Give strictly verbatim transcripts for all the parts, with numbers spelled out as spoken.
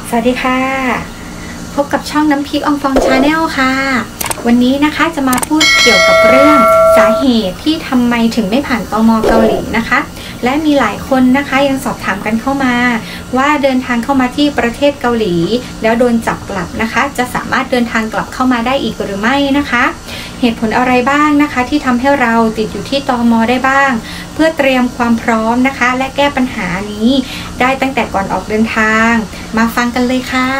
สวัสดีค่ะพบกับช่องน้ำพริกอองฟองชาแนลค่ะวันนี้นะคะจะมาพูดเกี่ยวกับเรื่องสาเหตุที่ทำไมถึงไม่ผ่านตม.เกาหลีนะคะและมีหลายคนนะคะยังสอบถามกันเข้ามาว่าเดินทางเข้ามาที่ประเทศเกาหลีแล้วโดนจับกลับนะคะจะสามารถเดินทางกลับเข้ามาได้อีกหรือไม่นะคะเหตุผลอะไรบ้างนะคะที่ทำให้เราติดอยู่ที่ตม.ได้บ้างเพื่อเตรียมความพร้อมนะคะและแก้ปัญหานี้ได้ตั้งแต่ก่อนออกเดินทางมาฟังกันเลยค่ะ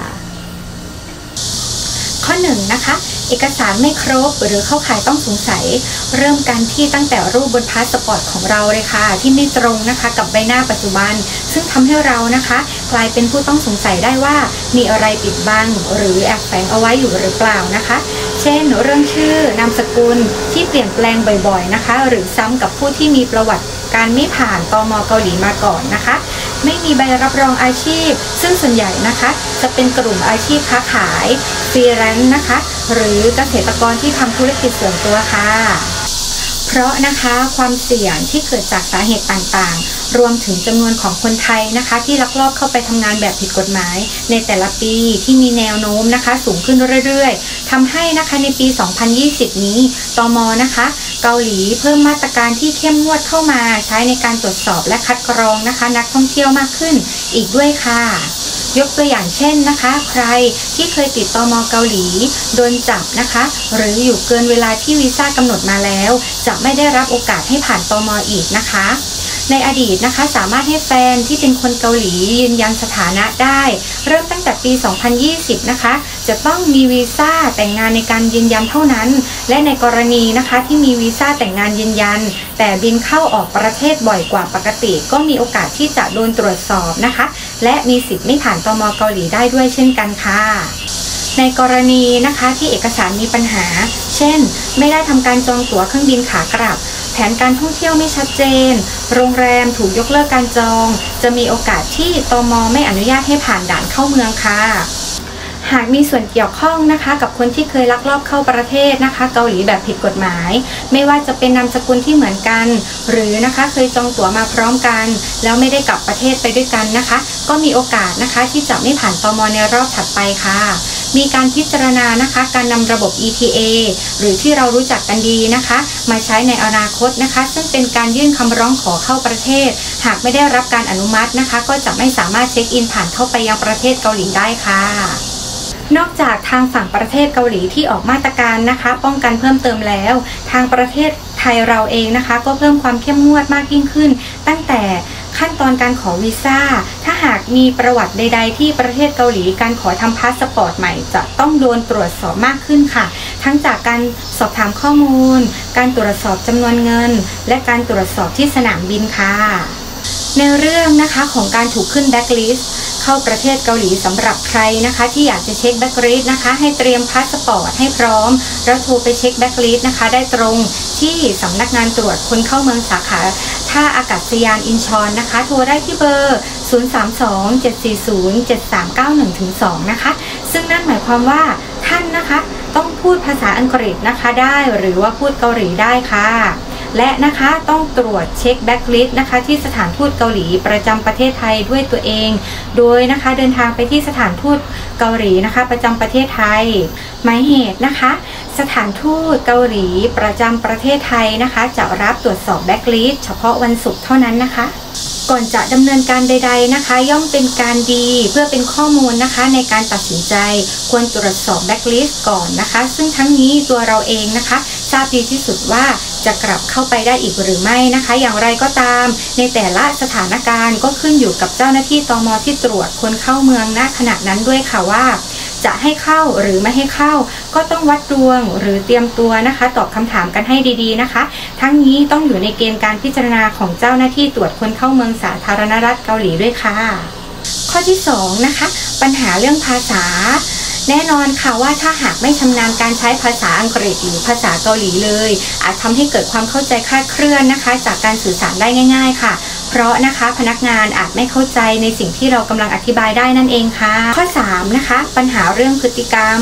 ข้อหนึ่งนะคะเอกสารไม่ครบหรือเข้าข่ายต้องสงสัยเริ่มกันที่ตั้งแต่รูปบนพาสปอร์ตของเราเลยค่ะที่ไม่ตรงนะคะกับใบหน้าปัจจุบันซึ่งทำให้เรานะคะกลายเป็นผู้ต้องสงสัยได้ว่ามีอะไรปิดบังหรือแอบแฝงเอาไว้อยู่หรือเปล่านะคะเช่นเรื่องชื่อนามสกุลที่เปลี่ยนแปลงบ่อยๆนะคะหรือซ้ำกับผู้ที่มีประวัติการไม่ผ่านตม.เกาหลีมาก่อนนะคะไม่มีใบรับรองอาชีพซึ่งส่วนใหญ่นะคะจะเป็นกลุ่มอาชีพค้าขายฟรีแลนซ์นะคะหรือเกษตรกรที่ทำธุรกิจส่วนตัวค่ะเพราะนะคะความเสี่ยงที่เกิดจากสาเหตุต่างๆรวมถึงจำนวนของคนไทยนะคะที่ลักลอบเข้าไปทำงานแบบผิดกฎหมายในแต่ละปีที่มีแนวโน้มนะคะสูงขึ้นเรื่อยๆทำให้นะคะในปี สองพันยี่สิบ นี้ตม.นะคะเกาหลีเพิ่มมาตรการที่เข้มงวดเข้ามาใช้ในการตรวจสอบและคัดกรองนะคะนักท่องเที่ยวมากขึ้นอีกด้วยค่ะยกตัวอย่างเช่นนะคะใครที่เคยติดตม.เกาหลีโดนจับนะคะหรืออยู่เกินเวลาที่วีซ่ากำหนดมาแล้วจะไม่ได้รับโอกาสให้ผ่านตม.อีกนะคะในอดีตนะคะสามารถให้แฟนที่เป็นคนเกาหลียืนยันสถานะได้เริ่มตั้งแต่ปี สองพันยี่สิบ นะคะจะต้องมีวีซ่าแต่งงานในการยืนยันเท่านั้นและในกรณีนะคะที่มีวีซ่าแต่งงานยืนยันแต่บินเข้าออกประเทศบ่อยกว่าปกติก็มีโอกาสที่จะโดนตรวจสอบนะคะและมีสิทธิ์ไม่ผ่านตม.เกาหลีได้ด้วยเช่นกันค่ะในกรณีนะคะที่เอกสารมีปัญหาเช่นไม่ได้ทำการจองตั๋วเครื่องบินขากลับแผนการท่องเที่ยวไม่ชัดเจนโรงแรมถูกยกเลิกการจองจะมีโอกาสที่ตม.ไม่อนุญาตให้ผ่านด่านเข้าเมืองค่ะหากมีส่วนเกี่ยวข้องนะคะกับคนที่เคยลักลอบเข้าประเทศนะคะเกาหลีแบบผิดกฎหมายไม่ว่าจะเป็นนามสกุลที่เหมือนกันหรือนะคะเคยจองตั๋วมาพร้อมกันแล้วไม่ได้กลับประเทศไปด้วยกันนะคะก็มีโอกาสนะคะที่จะไม่ผ่านตม.ในรอบถัดไปค่ะมีการพิจารณานะคะการนำระบบ อี ที เอ หรือที่เรารู้จักกันดีนะคะมาใช้ในอนาคตนะคะซึ่งเป็นการยื่นคำร้องขอเข้าประเทศหากไม่ได้รับการอนุมัตินะคะก็จะไม่สามารถเช็คอินผ่านเข้าไปยังประเทศเกาหลีได้ค่ะนอกจากทางฝั่งประเทศเกาหลีที่ออกมาตรการนะคะป้องกันเพิ่มเติมแล้วทางประเทศไทยเราเองนะคะก็เพิ่มความเข้มงวดมากยิ่งขึ้นตั้งแต่ขั้นตอนการขอวีซ่าถ้าหากมีประวัติใดๆที่ประเทศเกาหลีการขอทำพาสปอร์ตใหม่จะต้องโดนตรวจสอบมากขึ้นค่ะทั้งจากการสอบถามข้อมูลการตรวจสอบจำนวนเงินและการตรวจสอบที่สนามบินค่ะในเรื่องนะคะของการถูกขึ้นแบ็คลิสต์เข้าประเทศเกาหลีสำหรับใครนะคะที่อยากจะเช็คแบ็คลิสต์นะคะให้เตรียมพาสปอร์ตให้พร้อมแล้วโทรไปเช็คแบ็คลิสต์นะคะได้ตรงที่สำนักงานตรวจคนเข้าเมืองสาขาท่าอากาศยานอินชอนนะคะโทรได้ที่เบอร์ ศูนย์ สาม สอง เจ็ด สี่ ศูนย์ เจ็ด สาม เก้า หนึ่ง สอง นะคะซึ่งนั่นหมายความว่าท่านนะคะต้องพูดภาษาอังกฤษนะคะได้หรือว่าพูดเกาหลีได้ค่ะและนะคะต้องตรวจเช็คแบ็คลิสต์นะคะที่สถานทูตเกาหลีประจำประเทศไทยด้วยตัวเองโดยนะคะเดินทางไปที่สถานทูตเกาหลีนะคะประจำประเทศไทยหมายเหตุนะคะสถานทูตเกาหลีประจำประเทศไทยนะคะจะรับตรวจสอบแบ็คลิสต์เฉพาะวันศุกร์เท่านั้นนะคะก่อนจะดำเนินการใดๆนะคะย่อมเป็นการดีเพื่อเป็นข้อมูลนะคะในการตัดสินใจควรตรวจสอบแบ็คลิสต์ก่อนนะคะซึ่งทั้งนี้ตัวเราเองนะคะทราบดีที่สุดว่าจะกลับเข้าไปได้อีกหรือไม่นะคะอย่างไรก็ตามในแต่ละสถานการณ์ก็ขึ้นอยู่กับเจ้าหน้าที่ตม.ที่ตรวจคนเข้าเมืองณขณะนั้นด้วยค่ะว่าจะให้เข้าหรือไม่ให้เข้าก็ต้องวัดดวงหรือเตรียมตัวนะคะตอบคำถามกันให้ดีๆนะคะทั้งนี้ต้องอยู่ในเกณฑ์การพิจารณาของเจ้าหน้าที่ตรวจคนเข้าเมืองสาธารณรัฐเกาหลีด้วยค่ะข้อที่สองนะคะปัญหาเรื่องภาษาแน่นอนค่ะว่าถ้าหากไม่ชำนาญการใช้ภาษาอังกฤษหรือภาษาเกาหลีเลยอาจทำให้เกิดความเข้าใจคลาดเคลื่อนนะคะจากการสื่อสารได้ง่ายๆค่ะเพราะนะคะพนักงานอาจไม่เข้าใจในสิ่งที่เรากำลังอธิบายได้นั่นเองค่ะข้อสามนะคะปัญหาเรื่องพฤติกรรม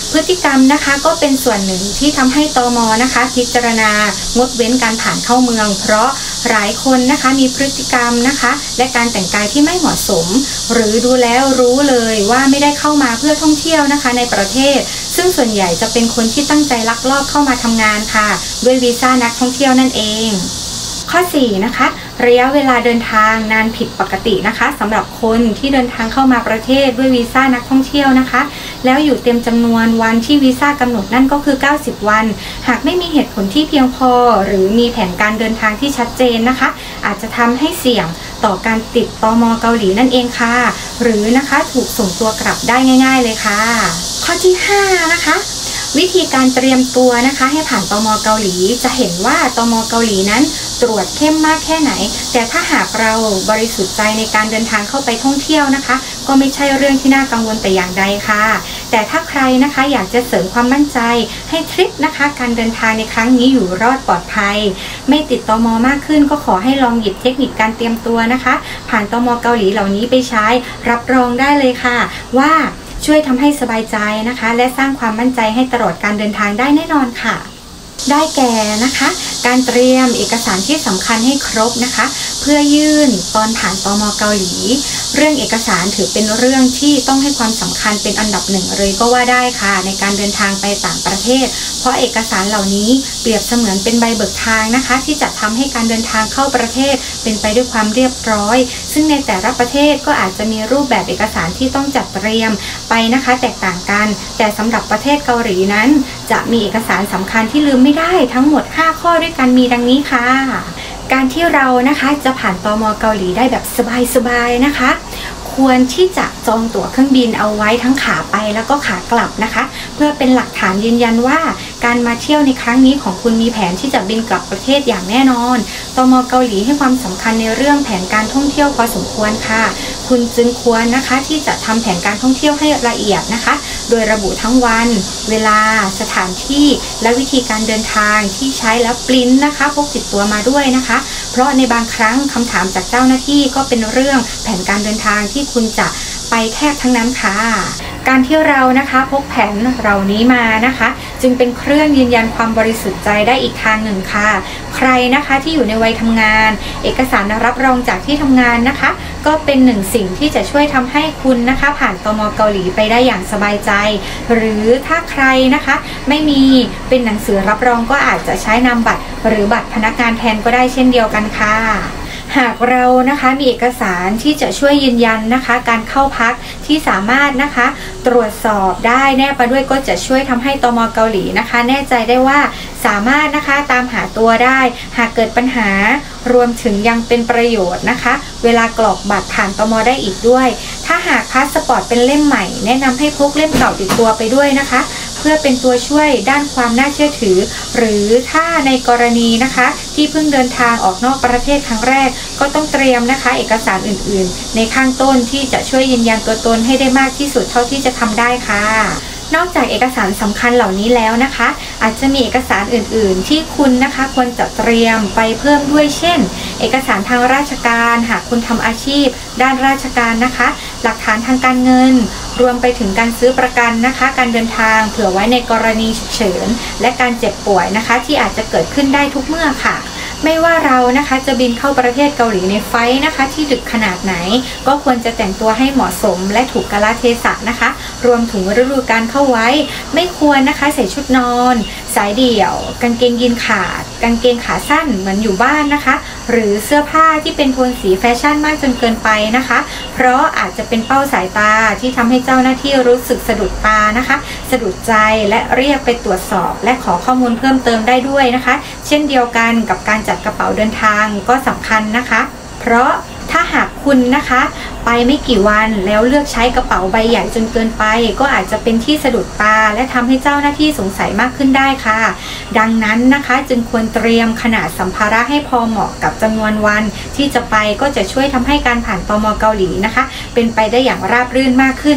พฤติกรรมนะคะก็เป็นส่วนหนึ่งที่ทำให้ตม.นะคะพิจารณางดเว้นการผ่านเข้าเมืองเพราะหลายคนนะคะมีพฤติกรรมนะคะและการแต่งกายที่ไม่เหมาะสมหรือดูแล้วรู้เลยว่าไม่ได้เข้ามาเพื่อท่องเที่ยวนะคะในประเทศซึ่งส่วนใหญ่จะเป็นคนที่ตั้งใจลักลอบเข้ามาทำงานค่ะด้วยวีซ่านักท่องเที่ยวนั่นเองข้อสี่นะคะระยะเวลาเดินทางนานผิดปกตินะคะสำหรับคนที่เดินทางเข้ามาประเทศด้วยวีซ่านักท่องเที่ยวนะคะแล้วอยู่เต็มจำนวนวันที่วีซ่ากำหนดนั่นก็คือเก้าสิบวันหากไม่มีเหตุผลที่เพียงพอหรือมีแผนการเดินทางที่ชัดเจนนะคะอาจจะทำให้เสี่ยงต่อการติดตม.เกาหลีนั่นเองค่ะหรือนะคะถูกส่งตัวกลับได้ง่ายๆเลยค่ะข้อที่ห้านะคะวิธีการเตรียมตัวนะคะให้ผ่านตม.เกาหลีจะเห็นว่าตม.เกาหลีนั้นตรวจเข้มมากแค่ไหนแต่ถ้าหากเราบริสุทธิ์ใจในการเดินทางเข้าไปท่องเที่ยวนะคะก็ไม่ใช่เรื่องที่น่ากังวลแต่อย่างใดค่ะแต่ถ้าใครนะคะอยากจะเสริมความมั่นใจให้ทริปนะคะการเดินทางในครั้งนี้อยู่รอดปลอดภัยไม่ติดตม.มากขึ้นก็ขอให้ลองหยิบเทคนิคการเตรียมตัวนะคะผ่านตม.เกาหลีเหล่านี้ไปใช้รับรองได้เลยค่ะว่าช่วยทำให้สบายใจนะคะและสร้างความมั่นใจให้ตลอดการเดินทางได้แน่นอนค่ะได้แก่นะคะการเตรียมเอกสารที่สำคัญให้ครบนะคะเพื่อยื่นตอนผ่านตม.เกาหลีเรื่องเอกสารถือเป็นเรื่องที่ต้องให้ความสำคัญเป็นอันดับหนึ่งเลยก็ว่าได้ค่ะในการเดินทางไปต่างประเทศเพราะเอกสารเหล่านี้เปรียบเสมือนเป็นใบเบิกทางนะคะที่จะทำให้การเดินทางเข้าประเทศเป็นไปด้วยความเรียบร้อยซึ่งในแต่ละประเทศก็อาจจะมีรูปแบบเอกสารที่ต้องจัดเตรียมไปนะคะแตกต่างกันแต่สำหรับประเทศเกาหลีนั้นจะมีเอกสารสำคัญที่ลืมไม่ได้ทั้งหมดห้าข้อด้วยกันมีดังนี้ค่ะการที่เรานะคะจะผ่านตม.เกาหลีได้แบบสบายๆนะคะควรที่จะจองตั๋วเครื่องบินเอาไว้ทั้งขาไปแล้วก็ขากลับนะคะเพื่อเป็นหลักฐานยืนยันว่าการมาเที่ยวในครั้งนี้ของคุณมีแผนที่จะบินกลับประเทศอย่างแน่นอนตม.เกาหลีให้ความสำคัญในเรื่องแผนการท่องเที่ยวพอสมควรค่ะคุณจึงควรนะคะที่จะทำแผนการท่องเที่ยวให้ละเอียดนะคะโดยระบุทั้งวันเวลาสถานที่และวิธีการเดินทางที่ใช้แล้วปริ้นนะคะพกติดตัวมาด้วยนะคะเพราะในบางครั้งคำถามจากเจ้าหน้าที่ก็เป็นเรื่องแผนการเดินทางที่คุณจะไปแทบทั้งนั้นค่ะการที่เรานะคะพกแผนเหล่านี้มานะคะจึงเป็นเครื่องยืนยันความบริสุทธิ์ใจได้อีกทางหนึ่งค่ะใครนะคะที่อยู่ในวัยทำงานเอกสารรับรองจากที่ทำงานนะคะก็เป็นหนึ่งสิ่งที่จะช่วยทำให้คุณนะคะผ่านตม.เกาหลีไปได้อย่างสบายใจหรือถ้าใครนะคะไม่มีเป็นหนังสือรับรองก็อาจจะใช้นามบัตรหรือบัตรพนักงานแทนก็ได้เช่นเดียวกันค่ะหากเรานะคะมีเอกสารที่จะช่วยยืนยันนะคะการเข้าพักที่สามารถนะคะตรวจสอบได้แนบมาด้วยก็จะช่วยทำให้ตม.เกาหลีนะคะแน่ใจได้ว่าสามารถนะคะตามหาตัวได้หากเกิดปัญหารวมถึงยังเป็นประโยชน์นะคะเวลากรอกบัตรผ่านตม.ได้อีกด้วยถ้าหากพาสปอร์ตเป็นเล่มใหม่แนะนำให้พกเล่มเก่าติดตัวไปด้วยนะคะเพื่อเป็นตัวช่วยด้านความน่าเชื่อถือหรือถ้าในกรณีนะคะที่เพิ่งเดินทางออกนอกประเทศครั้งแรกก็ต้องเตรียมนะคะเอกสารอื่นๆในข้างต้นที่จะช่วยยืนยันตัวตนให้ได้มากที่สุดเท่าที่จะทำได้ค่ะนอกจากเอกสารสำคัญเหล่านี้แล้วนะคะอาจจะมีเอกสารอื่นๆที่คุณนะคะควรจะเตรียมไปเพิ่มด้วยเช่นเอกสารทางราชการหากคุณทำอาชีพด้านราชการนะคะหลักฐานทางการเงินรวมไปถึงการซื้อประกันนะคะการเดินทางเผื่อไว้ในกรณีฉุกเฉินและการเจ็บป่วยนะคะที่อาจจะเกิดขึ้นได้ทุกเมื่อค่ะไม่ว่าเรานะคะจะบินเข้าประเทศเกาหลีในไฟล์นะคะที่ดึกขนาดไหนก็ควรจะแต่งตัวให้เหมาะสมและถูกกาลเทศะนะคะรวมถึงฤดูกาลเข้าไว้ไม่ควรนะคะใส่ชุดนอนสายเดี่ยวกางเกงยีนขาดกางเกงขาสั้นเหมือนอยู่บ้านนะคะหรือเสื้อผ้าที่เป็นโทนสีแฟชั่นมากจนเกินไปนะคะเพราะอาจจะเป็นเป้าสายตาที่ทำให้เจ้าหน้าที่รู้สึกสะดุดตานะคะสะดุดใจและเรียกไปตรวจสอบและขอข้อมูลเพิ่มเติมได้ด้วยนะคะเช่นเดียวกันกับการจัดกระเป๋าเดินทางก็สำคัญนะคะเพราะถ้าหากคุณนะคะไปไม่กี่วันแล้วเลือกใช้กระเป๋าใบใหญ่จนเกินไปก็อาจจะเป็นที่สะดุดตาและทำให้เจ้าหน้าที่สงสัยมากขึ้นได้ค่ะดังนั้นนะคะจึงควรเตรียมขนาดสัมภาระให้พอเหมาะกับจำนวนวันที่จะไปก็จะช่วยทำให้การผ่านตม.เกาหลีนะคะเป็นไปได้อย่างราบรื่นมากขึ้นค่ะ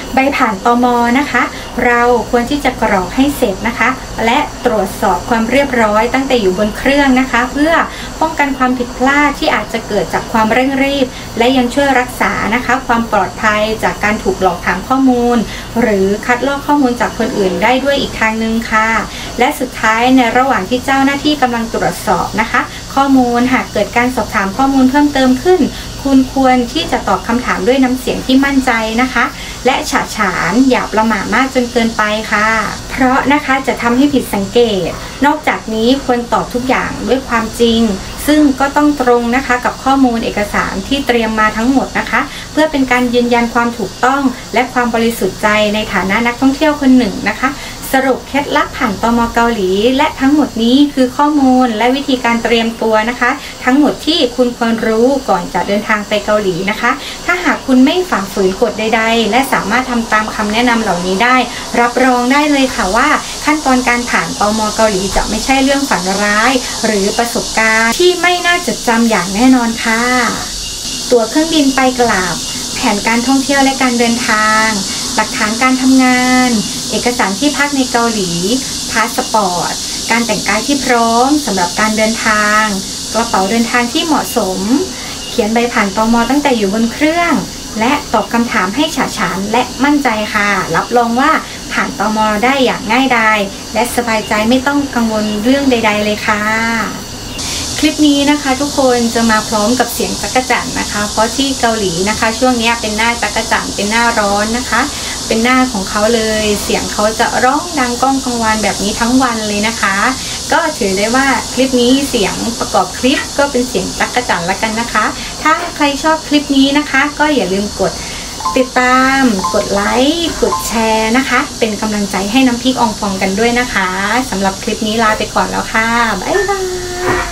ใบผ่านตม.นะคะเราควรที่จะกรอกให้เสร็จนะคะและตรวจสอบความเรียบร้อยตั้งแต่อยู่บนเครื่องนะคะเพื่อป้องกันความผิดพลาดที่อาจจะเกิดจากความเร่งรีบและยังช่วยรักษานะคะความปลอดภัยจากการถูกหลอกถามข้อมูลหรือคัดลอกข้อมูลจากคนอื่นได้ด้วยอีกทางนึงค่ะและสุดท้ายในระหว่างที่เจ้าหน้าที่กำลังตรวจสอบนะคะข้อมูลหากเกิดการสอบถามข้อมูลเพิ่มเติมขึ้นคุณควรที่จะตอบคำถามด้วยน้ำเสียงที่มั่นใจนะคะและฉะฉานอย่าประหม่ามากจนเกินไปค่ะเพราะนะคะจะทำให้ผิดสังเกตนอกจากนี้ควรตอบทุกอย่างด้วยความจริงซึ่งก็ต้องตรงนะคะกับข้อมูลเอกสารที่เตรียมมาทั้งหมดนะคะเพื่อเป็นการยืนยันความถูกต้องและความบริสุทธิ์ใจในฐานะนักท่องเที่ยวคนหนึ่งนะคะสรุปเคล็ดลับผ่านตม.เกาหลีและทั้งหมดนี้คือข้อมูลและวิธีการเตรียมตัวนะคะทั้งหมดที่คุณควรรู้ก่อนจะเดินทางไปเกาหลีนะคะถ้าหากคุณไม่ฝ่าฝืนกฎใดๆและสามารถทำตามคำแนะนำเหล่านี้ได้รับรองได้เลยค่ะว่าขั้นตอนการผ่านตม.เกาหลีจะไม่ใช่เรื่องฝันร้ายหรือประสบการณ์ที่ไม่น่าจดจำอย่างแน่นอนค่ะตั๋วเครื่องบินไปกลับแผนการท่องเที่ยวและการเดินทางหลักฐานการทำงานเอกสารที่พักในเกาหลีพาสปอร์ตการแต่งกายที่พร้อมสำหรับการเดินทางกระเป๋าเดินทางที่เหมาะสมเขียนใบผ่านตม.ตั้งแต่อยู่บนเครื่องและตอบคำถามให้ฉะฉานและมั่นใจค่ะรับรองว่าผ่านตม.ได้อย่างง่ายดายและสบายใจไม่ต้องกังวลเรื่องใดๆเลยค่ะคลิปนี้นะคะทุกคนจะมาพร้อมกับเสียงจักรจั่นนะคะเพราะที่เกาหลีนะคะช่วงนี้เป็นหน้าจักรจั่นเป็นหน้าร้อนนะคะเป็นหน้าของเขาเลยเสียงเขาจะร้องดังก้องกังวานแบบนี้ทั้งวันเลยนะคะก็ถือได้ว่าคลิปนี้เสียงประกอบคลิปก็เป็นเสียงจักรจั่นละกันนะคะถ้าใครชอบคลิปนี้นะคะก็อย่าลืมกดติดตามกดไลค์กดแชร์นะคะเป็นกำลังใจให้น้ำพริกอองฟองกันด้วยนะคะสำหรับคลิปนี้ลาไปก่อนแล้วค่ะบ๊ายบาย